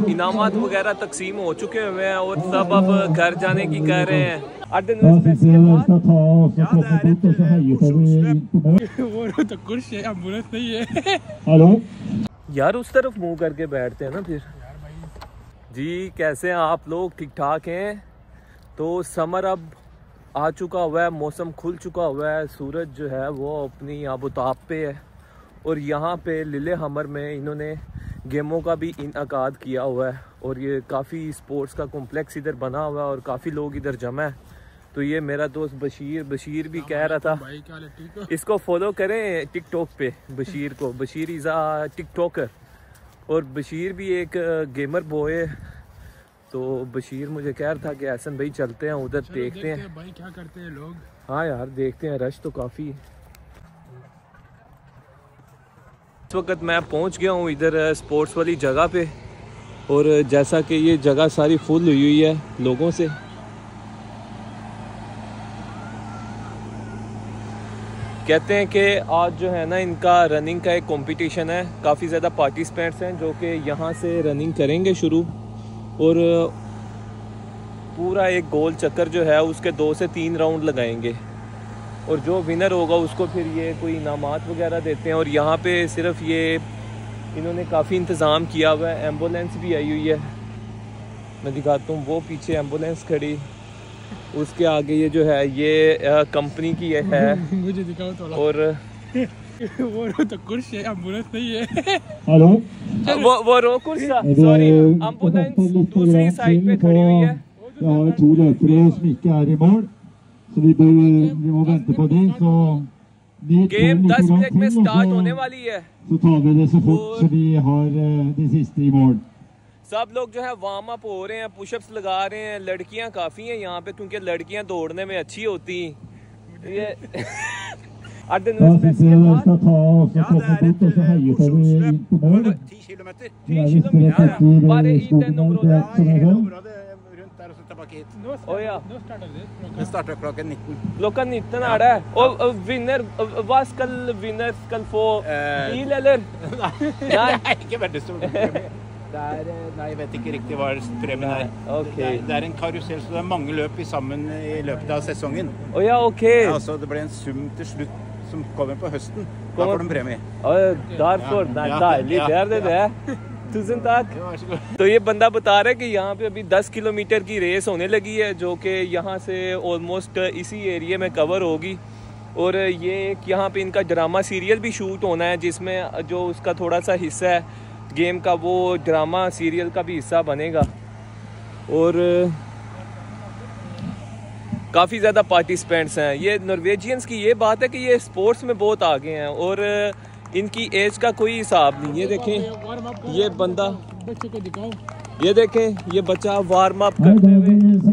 इनामात वगैरह तकसीम हो चुके हुए हैं और सब अब घर जाने की कह रहे हैं। यार उस तरफ मुंह करके बैठते हैं ना फिर। जी कैसे हैं आप लोग, ठीक ठाक हैं? तो समर अब आ चुका हुआ है, मौसम खुल चुका हुआ है, सूरज जो है वो अपनी आबोताब पे है और यहाँ पे लिलेहमर में इन्होंने गेमों का भी इनअकाद किया हुआ है और ये काफ़ी स्पोर्ट्स का कॉम्प्लेक्स इधर बना हुआ है और काफ़ी लोग इधर जमा है। तो ये मेरा दोस्त बशीर भी कह रहा था इसको फॉलो करें टिकटॉक पे, बशीर को। बशीर इज़ अ टिकटॉकर और बशीर भी एक गेमर बॉय है। तो बशीर मुझे कह रहा था कि एहसन भाई चलते हैं उधर, देखते हैं भाई क्या करते हैं लोग। हाँ यार देखते हैं, रश तो काफ़ी है। इस वक्त मैं पहुंच गया हूँ इधर स्पोर्ट्स वाली जगह पे और जैसा कि ये जगह सारी फुल हुई है लोगों से। कहते हैं कि आज जो है ना इनका रनिंग का एक कंपटीशन है, काफ़ी ज़्यादा पार्टिसिपेंट्स हैं जो कि यहाँ से रनिंग करेंगे शुरू और पूरा एक गोल चक्कर जो है उसके 2 से 3 राउंड लगाएंगे और जो विनर होगा उसको फिर ये कोई इनामात वगैरह देते हैं। और यहाँ पे सिर्फ ये इन्होंने काफ़ी इंतज़ाम किया हुआ है, एम्बुलेंस भी आई हुई है, मैं दिखाता हूँ वो पीछे एम्बुलेंस खड़ी, उसके आगे ये जो है ये कंपनी की ये है। मुझे दिखाओ थोड़ा। और वो तो कुर्सी है, एम्बुलेंस नहीं है। हेलो वो रो कुर्सा, सॉरी एम्बुलेंस दूसरी साइड पे खड़ी हुई है। Jeg har 2 løpere som ikke er i mål, så vi må vente på dem. Så game 10 मिनट में स्टार्ट होने वाली है, så tar vi det så fort så vi har de siste i mål. सब लोग जो है वार्म अप हो रहे हैं, पुशअप्स लगा रहे हैं। लड़कियां काफ़ी हैं यहाँ पे क्योंकि लड़कियां दौड़ने में अच्छी होती हैं। ये Da synes jeg dere skal ta og så komme bort og så heie på det inn på mål. 10 kilometer. Så er vi strøket i skogen der, Området rundt der og så tilbake hit. Å ja. Det starter klokka 19. Klokka 19 er det. Og vinner, hva skal vinner skal få? Bil eller? Nei. Ikke veldig stor premie. Nei, jeg vet ikke riktig hva premien er. Okay. Det er en karusell, så det er mange løp sammen i løpet av sesongen. Å ja, ok. Ja, altså, det ble en sum til slutt som kommer på høsten. Da får du en premie. Derfor, deilig, det er det. तुझन तक। तो ये बंदा बता रहा है कि यहाँ पे अभी 10 किलोमीटर की रेस होने लगी है जो कि यहाँ से ऑलमोस्ट इसी एरिया में कवर होगी और ये एक यहाँ पे इनका ड्रामा सीरियल भी शूट होना है जिसमें जो उसका थोड़ा सा हिस्सा है गेम का वो ड्रामा सीरियल का भी हिस्सा बनेगा और काफ़ी ज़्यादा पार्टिसिपेंट्स हैं। ये नॉर्वेजियंस की ये बात है कि ये स्पोर्ट्स में बहुत आगे हैं और इनकी एज का कोई हिसाब नहीं। ये देखें ये बंदा, ये देखें ये बच्चा वार्म अप करते हुए।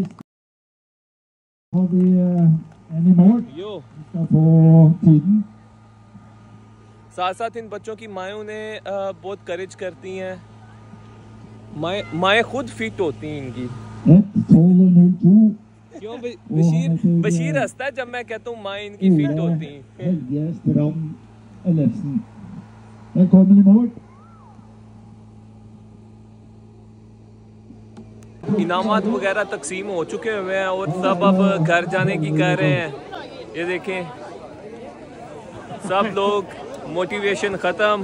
यो साथ साथ इन बच्चों की माएँ उन्हें बहुत करेज करती हैं, माएँ खुद फिट होती हैं इनकी। क्यों बशीर हंसता है जब मैं कहता हूँ माएँ इनकी फिट होती हैं। इनामात वगैरह तकसीम हो चुके हुए हैं और सब अब घर जाने की कह रहे हैं। ये देखें सब लोग, मोटिवेशन ख़त्म।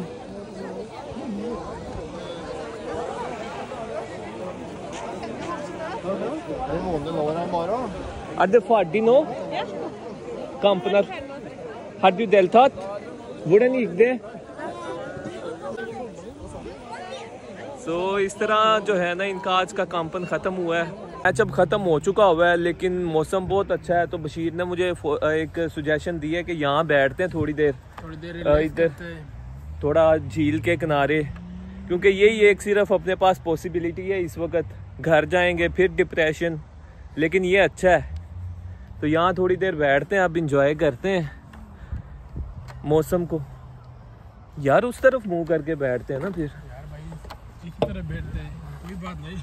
Er det ferdig nå? Kampene har du deltatt? Hvordan gikk det? So, इस तरह जो है ना इनका आज का कामपन ख़त्म हुआ है। मैच अब ख़त्म हो चुका हुआ है लेकिन मौसम बहुत अच्छा है तो बशीर ने मुझे एक सुजेशन दी है कि यहाँ बैठते हैं थोड़ी देर इधर थोड़ा झील के किनारे, क्योंकि यही एक सिर्फ अपने पास पॉसिबिलिटी है इस वक्त। घर जाएंगे फिर डिप्रेशन, लेकिन ये अच्छा है तो यहाँ थोड़ी देर बैठते हैं, अब इंजॉय करते हैं मौसम को। यार उस तरफ मुंह करके बैठते हैं ना फिर। यार भाई इसी तरह बैठते हैं, कोई बात नहीं।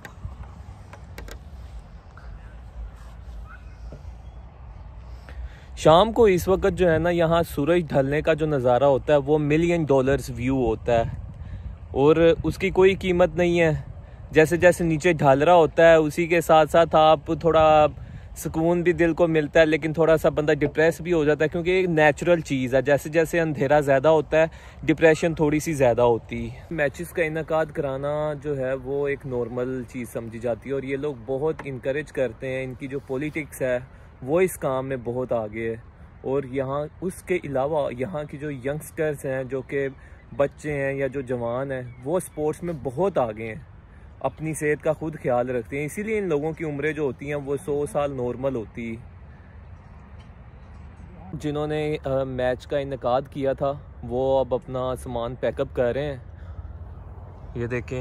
शाम को इस वक्त जो है ना यहाँ सूरज ढलने का जो नज़ारा होता है वो $1 मिलियन व्यू होता है और उसकी कोई कीमत नहीं है। जैसे जैसे नीचे ढालरा होता है उसी के साथ साथ आप थोड़ा सुकून भी दिल को मिलता है, लेकिन थोड़ा सा बंदा डिप्रेस भी हो जाता है, क्योंकि एक नेचुरल चीज़ है। जैसे जैसे अंधेरा ज़्यादा होता है डिप्रेशन थोड़ी सी ज़्यादा होती है। मैचेस का इनकाद कराना जो है वो एक नॉर्मल चीज़ समझी जाती है और ये लोग बहुत इनकरेज करते हैं। इनकी जो पॉलिटिक्स है वो इस काम में बहुत आगे है। और यहाँ उसके अलावा यहाँ की जो यंगस्टर्स हैं, जो कि बच्चे हैं या जो जवान हैं, वो स्पोर्ट्स में बहुत आगे हैं, अपनी सेहत का खुद ख्याल रखते हैं। इसीलिए इन लोगों की उम्रें जो होती हैं वो 100 साल नॉर्मल होती है। जिन्होंने मैच का इनकाद किया था वो अब अपना सामान पैकअप कर रहे हैं। ये देखें,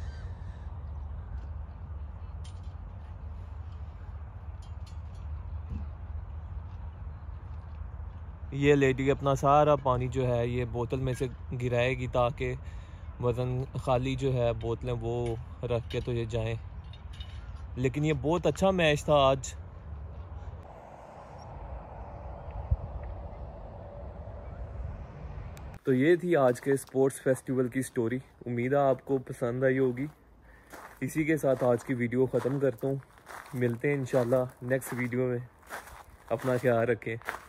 ये लेडी अपना सारा पानी जो है ये बोतल में से गिराएगी ताकि वज़न खाली जो है बोतलें वो रख के तो ये जाएं। लेकिन ये बहुत अच्छा मैच था आज। तो ये थी आज के स्पोर्ट्स फेस्टिवल की स्टोरी। उम्मीद है आपको पसंद आई होगी। इसी के साथ आज की वीडियो ख़त्म करता हूँ। मिलते हैं इंशाल्लाह नेक्स्ट वीडियो में। अपना ख्याल रखें।